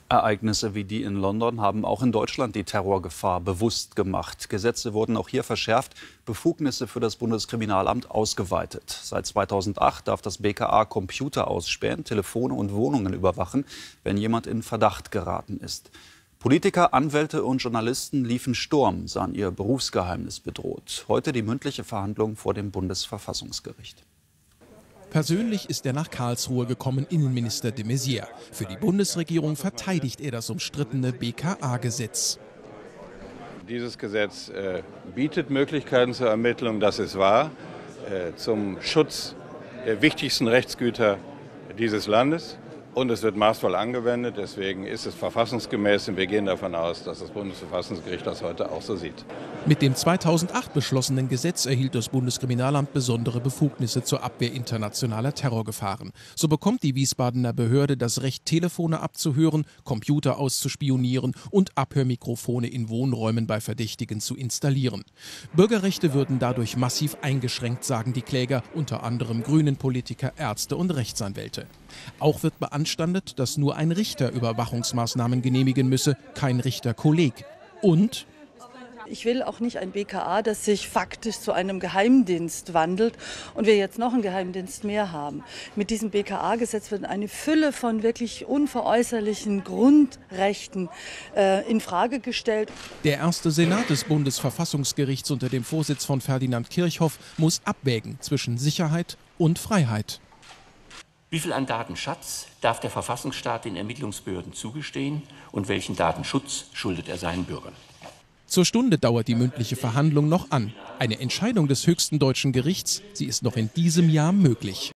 Ereignisse wie die in London haben auch in Deutschland die Terrorgefahr bewusst gemacht. Gesetze wurden auch hier verschärft, Befugnisse für das Bundeskriminalamt ausgeweitet. Seit 2008 darf das BKA Computer ausspähen, Telefone und Wohnungen überwachen, wenn jemand in Verdacht geraten ist. Politiker, Anwälte und Journalisten liefen Sturm, sahen ihr Berufsgeheimnis bedroht. Heute die mündliche Verhandlung vor dem Bundesverfassungsgericht. Persönlich ist er nach Karlsruhe gekommen, Innenminister de Maizière. Für die Bundesregierung verteidigt er das umstrittene BKA-Gesetz. Dieses Gesetz bietet Möglichkeiten zur Ermittlung, das ist wahr, zum Schutz der wichtigsten Rechtsgüter dieses Landes. Und es wird maßvoll angewendet, deswegen ist es verfassungsgemäß und wir gehen davon aus, dass das Bundesverfassungsgericht das heute auch so sieht. Mit dem 2008 beschlossenen Gesetz erhielt das Bundeskriminalamt besondere Befugnisse zur Abwehr internationaler Terrorgefahren. So bekommt die Wiesbadener Behörde das Recht, Telefone abzuhören, Computer auszuspionieren und Abhörmikrofone in Wohnräumen bei Verdächtigen zu installieren. Bürgerrechte würden dadurch massiv eingeschränkt, sagen die Kläger, unter anderem Grünen-Politiker, Ärzte und Rechtsanwälte. Auch wird beanstandet, dass nur ein Richter Überwachungsmaßnahmen genehmigen müsse, kein Richterkolleg. Und ich will auch nicht ein BKA, das sich faktisch zu einem Geheimdienst wandelt und wir jetzt noch einen Geheimdienst mehr haben. Mit diesem BKA-Gesetz wird eine Fülle von wirklich unveräußerlichen Grundrechten in Frage gestellt. Der erste Senat des Bundesverfassungsgerichts unter dem Vorsitz von Ferdinand Kirchhoff muss abwägen zwischen Sicherheit und Freiheit. Wie viel an Datenschatz darf der Verfassungsstaat den Ermittlungsbehörden zugestehen und welchen Datenschutz schuldet er seinen Bürgern? Zur Stunde dauert die mündliche Verhandlung noch an. Eine Entscheidung des höchsten deutschen Gerichts, sie ist noch in diesem Jahr möglich.